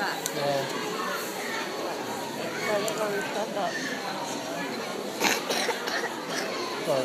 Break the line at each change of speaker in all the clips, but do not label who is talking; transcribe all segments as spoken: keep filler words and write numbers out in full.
back.
Yeah.
I don't know, stand up.
Sorry.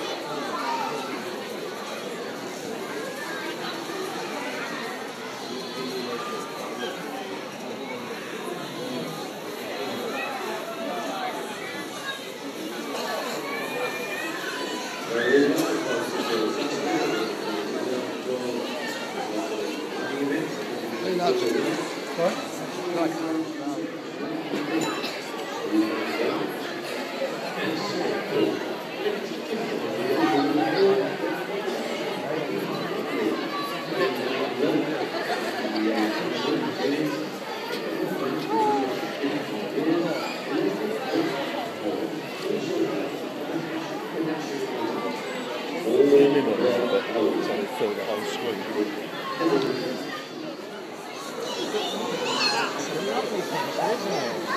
Fill the whole screen. That's a lovely picture, isn't it?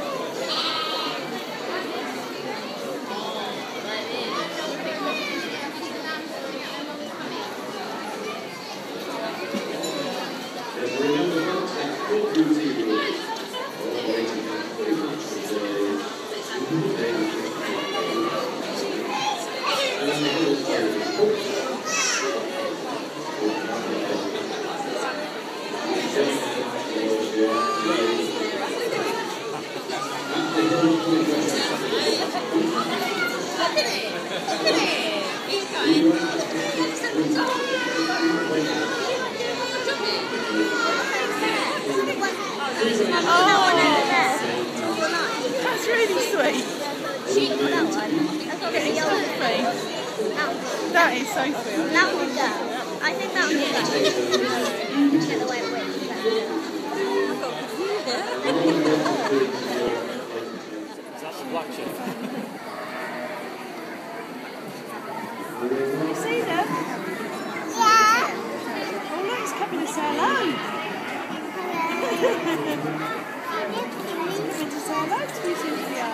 That's really sweet. That is so sweet.
That one does. I think that one does. Get away with it.
That's a black chip.
Can you see them? Yeah. Oh look, it's coming to say hello. It's coming to say hello to you, Cynthia.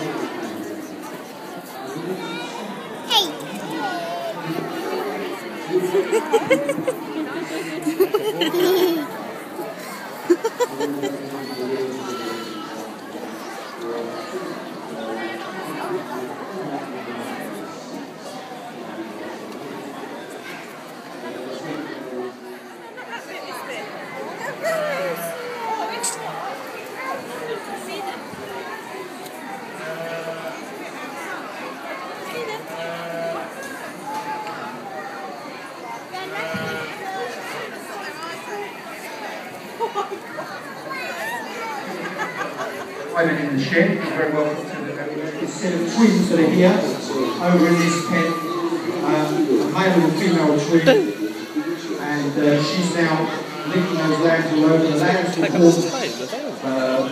I'm in the shed. You're very welcome to the set of twins that are here over in this pen. Um, a male and a female twin. And uh, she's now licking those lambs all over. The lambs were born uh,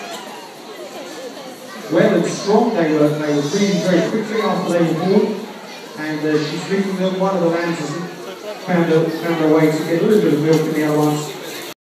well and strong. They were, they were breeding very quickly after they were born. And uh, she's licking them. One of the lambs has found her, found her way to get a little bit of milk, and the other one's